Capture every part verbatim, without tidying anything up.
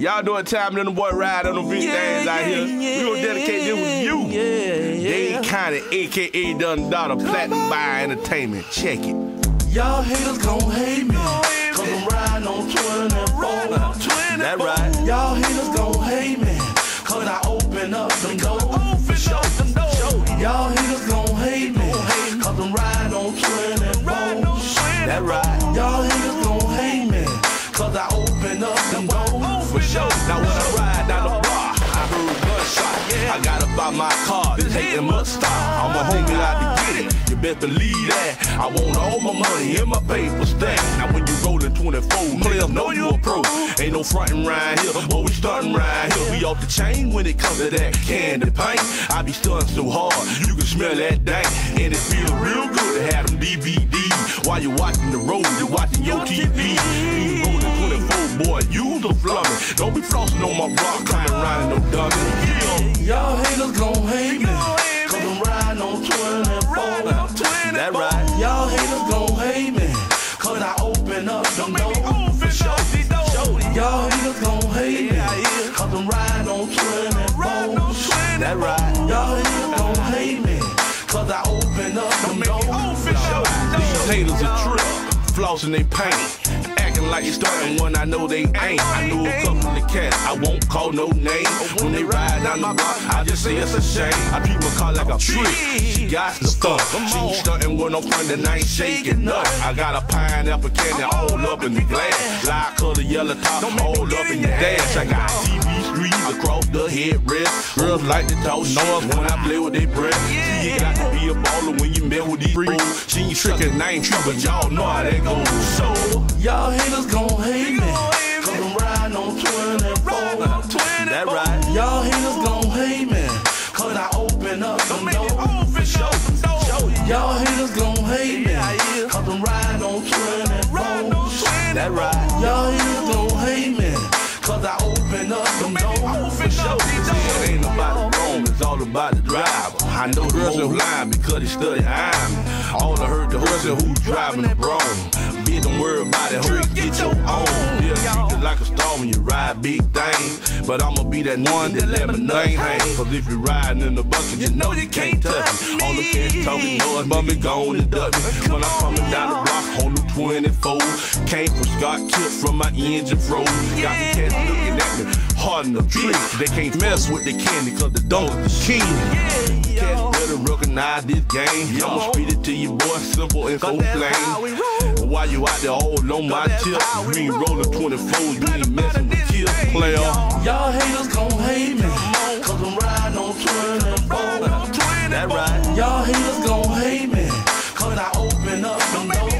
Y'all doing time and the boy ride on the big yeah, things out yeah, here. Yeah, we gonna dedicate this with you. Yeah, yeah. Dade County, A K A Dun Daughter, Platinum Buy Entertainment. Check it. Y'all haters gon' hate me, cause I'm riding on twenty-four. That right. Y'all haters gon' hate me, cause I open up them doors. Y'all haters gon' hate me, cause I'm riding on twenty-four. That right. Y'all haters gon' hate me, cause I open up them doors. For sure. Now when I ride down the block, I heard gunshot. I got about my car, this hating must stop. I'm a homie out to get it. You best believe that. I want all my money in my paper stack. Now when you rollin' twenty-four, players know you a pro. Ain't no frontin' right here, but we startin' right here. We off the chain when it comes to that candy paint. I be stuntin' so hard, you can smell that dank. And it feel real good to have them D V Ds. While you watching the road, you watching your T V. You rollin' twenty-four, boy, you the flummin'. Don't be flossin' on my block, coming around no dummy. Y'all haters gon' hate me, cause I'm riding on twenty-four. That right. Y'all haters gon' hate me, cause I open up them doors. Y'all haters gon' hate me, cause I'm riding on twenty-four. That right. Y'all haters gon' hate me, cause I open up them doors. These haters a trip, flossing they paint. Acting like it's starting when I know they ain't. I knew a couple of cats, I won't call no name. When they ride down the block, I just say it's a shame. I treat my car like a trick, she got the stuff. She ain't stuntin' when I'm frontin', I ain't shaking up. I got a pineapple candy all up in the glass. Light color yellow top, all up in your dash. I got T V screens across the headrest. Girls like to talk noise when I play with their breath. See, you got to be a baller when you met with these fools. She ain't trickin', I ain't true, but y'all know how that goes. So, y'all haters gon' hate me, cause I'm riding on twenty-four. That right. Y'all haters gon' hate me, cause I open up them doors. Y'all haters gon' hate me, cause I'm riding on twenty-four. That right. Y'all haters gon' hate me, cause I open up them doors. It ain't about the roam, it's all about the driver. I know the girls are lying because they study I'm. All I heard the person who's driving the broom. Bitch, don't worry about it, hurry, get your own. Yeah, treat it like a star when you ride big things. But I'ma be that one that let my name hang. Cause if you riding in the bucket, you know you can't touch me. All the cats talking noise, but me gone and duck me. When I'm coming down the block on the twenty-four. Came from Scott, killed from my engine froze. Got the cats looking at me, hard in the trick. They can't mess with the candy cause the dog is the king. Cats better recognize this game. I'ma speed it to you, boy, simple and so plain. While you out there all on my tip, you ain't rolling twenty-four, you ain't messing with kids, player. Y'all haters gon' hate me, cause I'm riding on twenty-four. That right. Y'all haters gon' hate me, cause I open up them doors.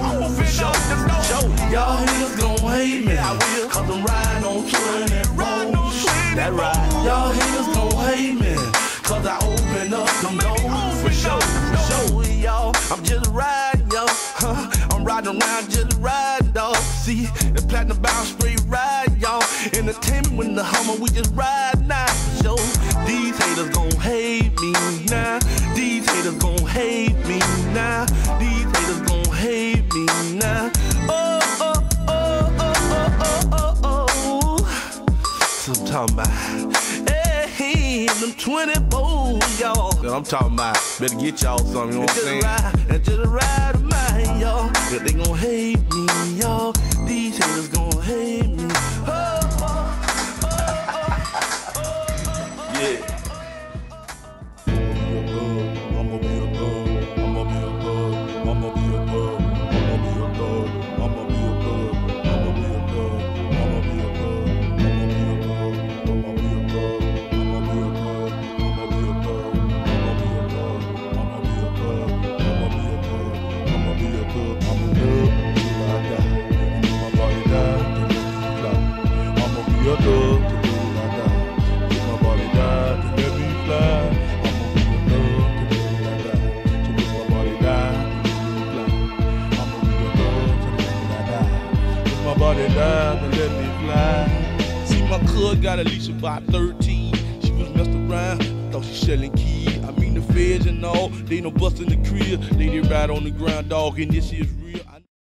Y'all haters gon' hate me, cause I'm riding on twenty-four. That right. Y'all haters gon' hate me, cause I open up them doors. For sure, for sure, y'all. I'm just riding, y'all. Huh? I'm riding around just riding, dog. See, the platinum bound straight ride, y'all. Entertainment with the Hummer, we just ride now. For sure, these haters gon' hate me now. These haters gon' hate me now. These haters gon' hate me now. Oh, oh, oh, oh, oh, oh, oh, oh. So I'm talking about. Hey, them twenty-four, y'all. I'm talking about, better get y'all something, you know what I'm saying? Ride, and just ride of mine, y'all. Cause they gon' hate me, y'all. These haters gon' hate me. Oh, oh, oh, oh, oh, yeah. I'ma be a thug, I'ma be a thug, I'ma be a thug, I'ma be a thug, I'ma be a thug, I'ma be a thug, I'ma be a thug, I'ma be a thug, I'ma be a thug, I'ma be a thug, I'ma be a thug, I'ma be a thug, I'ma be a thug, I'ma be a thug, I'm a thug till I die, until my body die, till let me fly. I'ma be a thug till I die, till my body die, till let me fly. Body died and let me fly. See, my cuz got at least about thirteen. She was messed around, thought she selling keys. I mean the feds and all, they no bustin' the crib. They did ride on the ground, dog, and this is real.